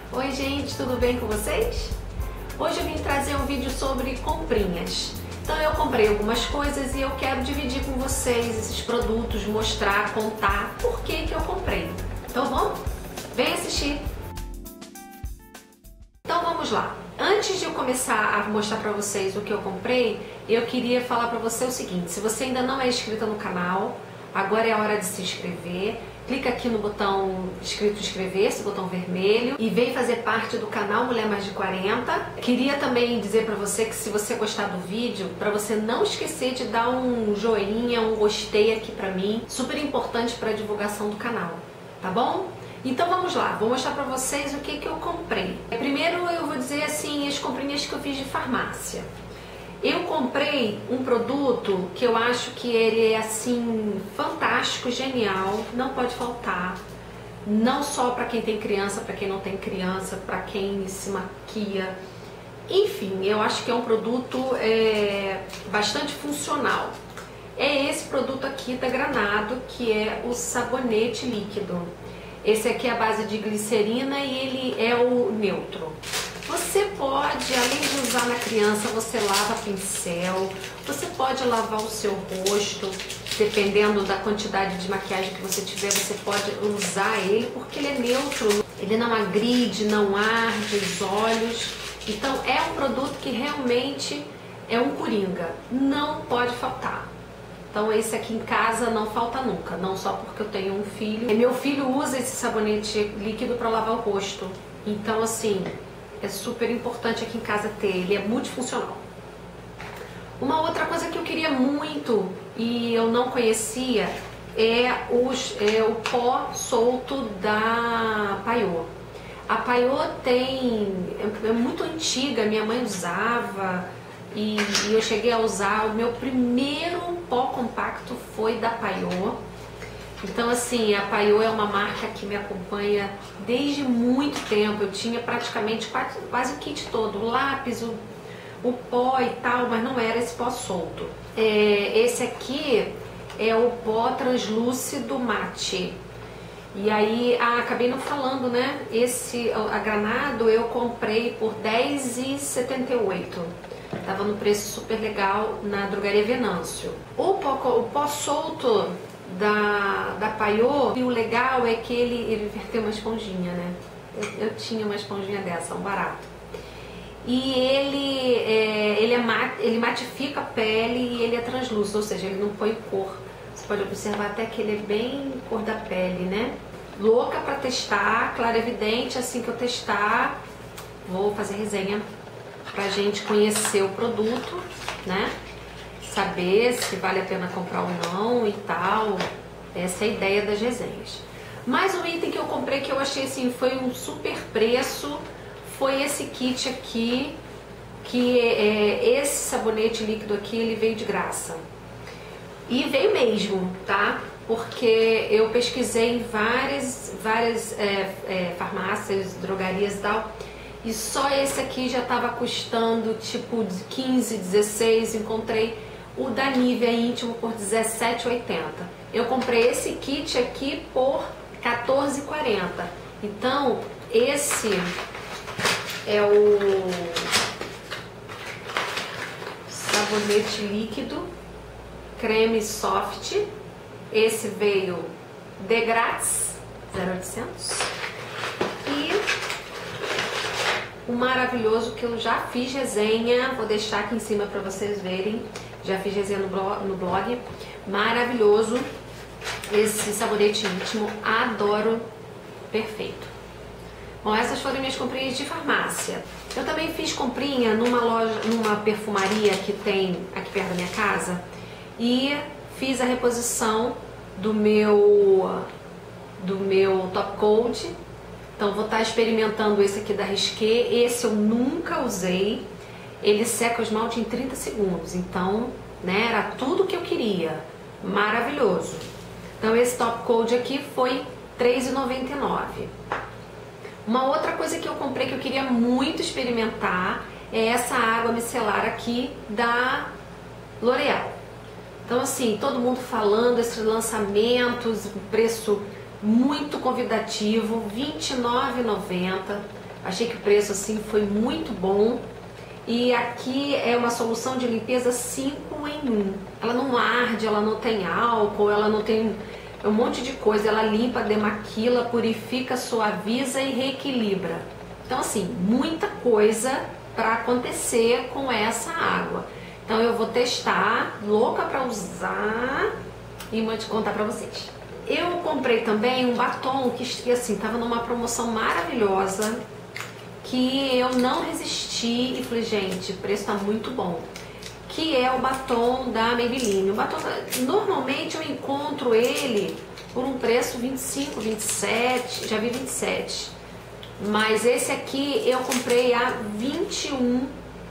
Oi gente, tudo bem com vocês? Hoje eu vim trazer um vídeo sobre comprinhas. Então eu comprei algumas coisas e eu quero dividir com vocês esses produtos, mostrar, contar por que eu comprei. Então vamos? Vem assistir! Então vamos lá. Antes de eu começar a mostrar para vocês o que eu comprei, eu queria falar para você o seguinte: se você ainda não é inscrita no canal, agora é a hora de se inscrever. Clica aqui no botão escrito inscrever-se, botão vermelho, e vem fazer parte do canal Mulher Mais de 40. Queria também dizer para você que se você gostar do vídeo, para você não esquecer de dar um joinha, um gostei aqui para mim, super importante para a divulgação do canal, tá bom? Então vamos lá, vou mostrar para vocês o que eu comprei. Primeiro eu vou dizer assim as comprinhas que eu fiz de farmácia. Eu comprei um produto que eu acho que ele é assim fantástico, genial, não pode faltar. Não só para quem tem criança, para quem não tem criança, para quem se maquia. Enfim, eu acho que é um produto bastante funcional. É esse produto aqui da Granado, que é o sabonete líquido. Esse aqui é a base de glicerina e ele é o neutro. Você pode, além de usar na criança, você lava pincel, você pode lavar o seu rosto, dependendo da quantidade de maquiagem que você tiver, você pode usar ele, porque ele é neutro, ele não agride, não arde os olhos. Então é um produto que realmente é um coringa, não pode faltar. Então esse aqui em casa não falta nunca, não só porque eu tenho um filho. Meu filho usa esse sabonete líquido para lavar o rosto, então assim, é super importante aqui em casa ter, ele é multifuncional. Uma outra coisa que eu queria muito e eu não conhecia é o pó solto da Paiô. A Paiô é muito antiga, minha mãe usava e eu cheguei a usar. O meu primeiro pó compacto foi da Paiô. Então assim, a Paiô é uma marca que me acompanha desde muito tempo. Eu tinha praticamente quase o kit todo, o lápis, o pó e tal, mas não era esse pó solto. Esse aqui é o pó translúcido mate. E aí, acabei não falando, né? A Granado eu comprei por R$10,78. Tava no preço super legal na Drogaria Venâncio. O pó solto da Paiô, e o legal é que ele tem uma esponjinha, né? Eu tinha uma esponjinha dessa, um barato. E ele matifica a pele e ele é translúcido, ou seja, ele não põe cor. Você pode observar até que ele é bem cor da pele, né? Louca pra testar, claro, evidente, assim que eu testar, vou fazer resenha pra gente conhecer o produto, né? Saber se vale a pena comprar ou não e tal. Essa é a ideia das resenhas. Mais um item que eu comprei que eu achei assim, foi um super preço, foi esse kit aqui, que esse sabonete líquido aqui, ele veio de graça. E veio mesmo, tá? Porque eu pesquisei em várias farmácias, drogarias e tal, e só esse aqui já estava custando tipo 15, 16, encontrei o da Nivea íntimo por R$17,80. Eu comprei esse kit aqui por R$14,40. Então, esse é o sabonete líquido creme soft. Esse veio de grátis, 0,800. E o maravilhoso que eu já fiz resenha, vou deixar aqui em cima para vocês verem. Já fiz resenha no blog. Maravilhoso esse sabonete íntimo, adoro, perfeito. Bom, essas foram minhas comprinhas de farmácia. Eu também fiz comprinha numa perfumaria que tem aqui perto da minha casa e fiz a reposição do meu top coat. Então vou estar experimentando esse aqui da Risqué. Esse eu nunca usei. Ele seca o esmalte em 30 segundos, então, né, era tudo que eu queria, maravilhoso. Então esse top coat aqui foi R$3,99. Uma outra coisa que eu comprei que eu queria muito experimentar é essa água micelar aqui da L'Oréal. Então assim, todo mundo falando esses lançamentos, preço muito convidativo, R$29,90. Achei que o preço assim foi muito bom. E aqui é uma solução de limpeza 5 em 1. Ela não arde, ela não tem álcool, ela não tem um monte de coisa. Ela limpa, demaquila, purifica, suaviza e reequilibra. Então assim, muita coisa para acontecer com essa água. Então eu vou testar, louca para usar e vou te contar para vocês. Eu comprei também um batom que assim, tava numa promoção maravilhosa, que eu não resisti e falei, gente, o preço tá muito bom. Que é o batom da Maybelline. O batom, normalmente eu encontro ele por um preço 25, 27, já vi 27. Mas esse aqui eu comprei a R$21,50.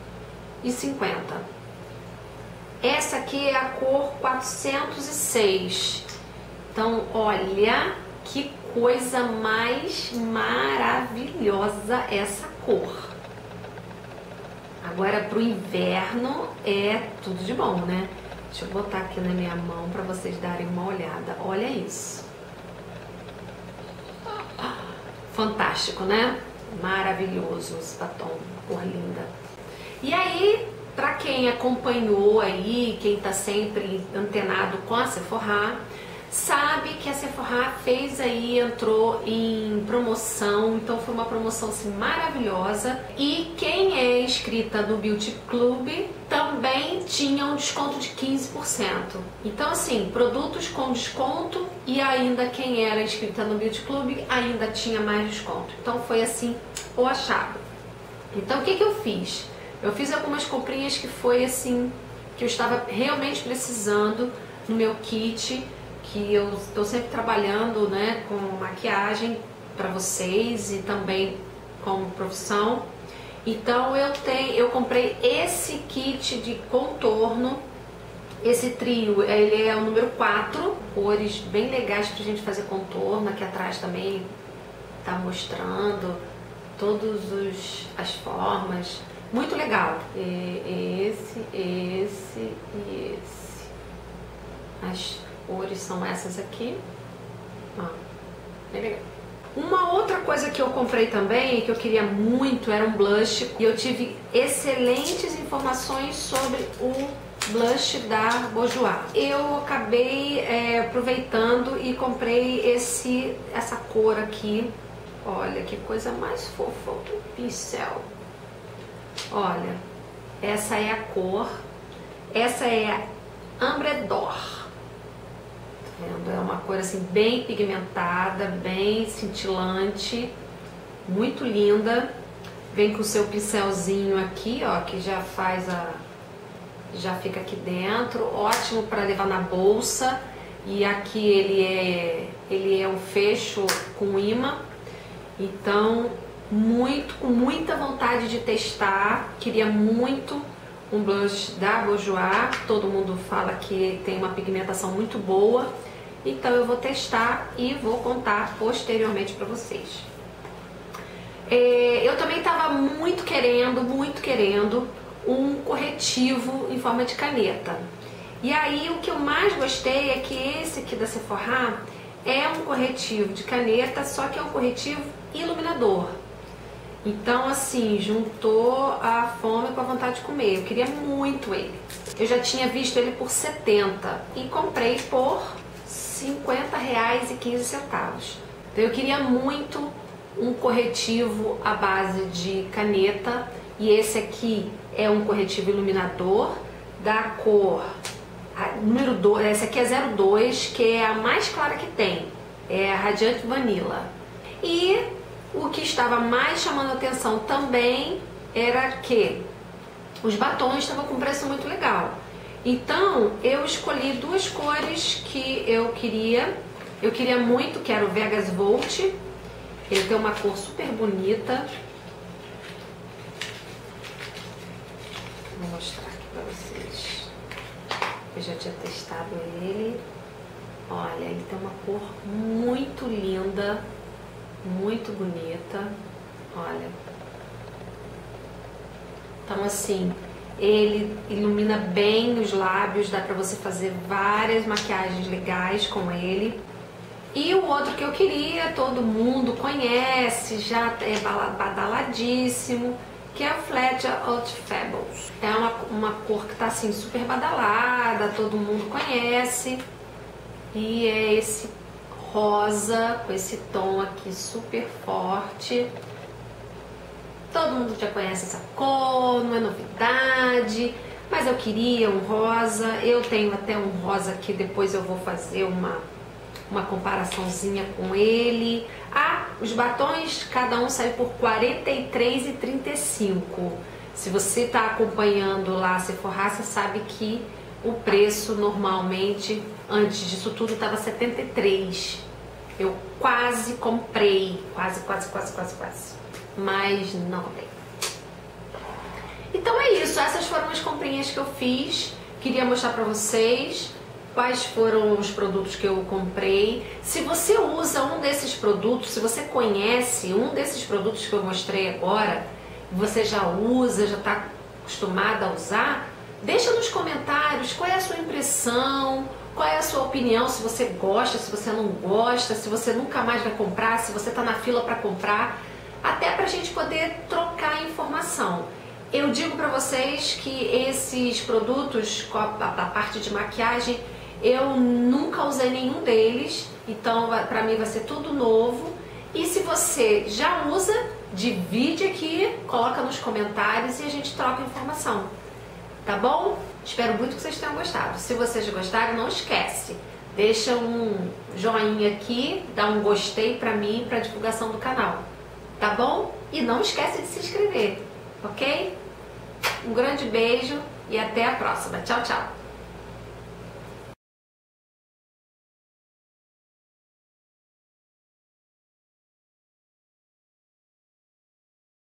Essa aqui é a cor 406. Então, olha que coisa mais maravilhosa essa cor. Agora pro inverno é tudo de bom, né? Deixa eu botar aqui na minha mão para vocês darem uma olhada. Olha isso. Fantástico, né? Maravilhoso esse batom, cor linda. E aí, para quem acompanhou aí, quem tá sempre antenado com a Sephora, sabe que a Sephora fez aí, entrou em promoção, então foi uma promoção assim maravilhosa. E quem é inscrita no Beauty Club também tinha um desconto de 15%. Então assim, produtos com desconto e ainda quem era inscrita no Beauty Club ainda tinha mais desconto. Então foi assim, o achado. Então o que eu fiz? Eu fiz algumas comprinhas que foi assim, que eu estava realmente precisando no meu kit, que eu estou sempre trabalhando, né, com maquiagem para vocês e também como profissão. Então eu comprei esse kit de contorno, esse trio, ele é o número 4, cores bem legais pra gente fazer contorno. Aqui atrás também tá mostrando todas as formas, muito legal. Esse e esse. As cores são essas aqui. Ó, bem legal. Uma outra coisa que eu comprei também, que eu queria muito, era um blush. E eu tive excelentes informações sobre o blush da Bourjois. Eu acabei aproveitando e comprei essa cor aqui. Olha que coisa mais fofa do pincel. Olha, essa é a cor. Essa é a Ambre d'Or. É uma cor assim bem pigmentada, bem cintilante, muito linda. Vem com o seu pincelzinho aqui, ó, que já faz já fica aqui dentro, ótimo para levar na bolsa. E aqui ele é um fecho com imã. Então, com muita vontade de testar. Queria muito um blush da Bourjois. Todo mundo fala que tem uma pigmentação muito boa. Então eu vou testar e vou contar posteriormente para vocês. Eu também estava muito querendo um corretivo em forma de caneta. E aí o que eu mais gostei é que esse aqui da Sephora é um corretivo de caneta, só que é um corretivo iluminador. Então assim, juntou a fome com a vontade de comer. Eu queria muito ele. Eu já tinha visto ele por 70 e comprei por R$50,15. Então eu queria muito um corretivo à base de caneta, e esse aqui é um corretivo iluminador da cor número 2, essa aqui é 02, que é a mais clara que tem, é a Radiant Vanilla. E o que estava mais chamando a atenção também era que os batons estavam com preço muito legal. Então eu escolhi duas cores que eu queria. Eu queria muito, que era o Vegas Volt. Ele tem uma cor super bonita. Vou mostrar aqui pra vocês. Eu já tinha testado ele. Olha, ele tem uma cor muito linda, muito bonita. Olha. Então assim, ele ilumina bem os lábios, dá pra você fazer várias maquiagens legais com ele. E o outro que eu queria, todo mundo conhece, já é badaladíssimo, que é a Flat Out Fables. É uma cor que tá assim super badalada, todo mundo conhece. E é esse rosa, com esse tom aqui super forte. Todo mundo já conhece essa cor, não é novidade. Mas eu queria um rosa, eu tenho até um rosa aqui, depois eu vou fazer uma comparaçãozinha com ele. Ah, os batons, cada um saiu por R$ 43,35. Se você está acompanhando lá a Sephora, você sabe que o preço normalmente, antes disso tudo, estava R$ 73. Eu quase comprei, quase, mas não comprei. Então é isso, essas foram as comprinhas que eu fiz. Queria mostrar pra vocês quais foram os produtos que eu comprei. Se você usa um desses produtos, se você conhece um desses produtos que eu mostrei agora, você já usa, já está acostumada a usar, deixa nos comentários qual é a sua impressão, qual é a sua opinião, se você gosta, se você não gosta, se você nunca mais vai comprar, se você está na fila para comprar, até pra gente poder trocar informação. Eu digo pra vocês que esses produtos, a parte de maquiagem, eu nunca usei nenhum deles, então pra mim vai ser tudo novo. E se você já usa, divide aqui, coloca nos comentários e a gente troca informação, tá bom? Espero muito que vocês tenham gostado. Se vocês gostaram, não esquece, deixa um joinha aqui, dá um gostei pra mim e pra divulgação do canal, tá bom? E não esquece de se inscrever, ok? Um grande beijo e até a próxima. Tchau, tchau!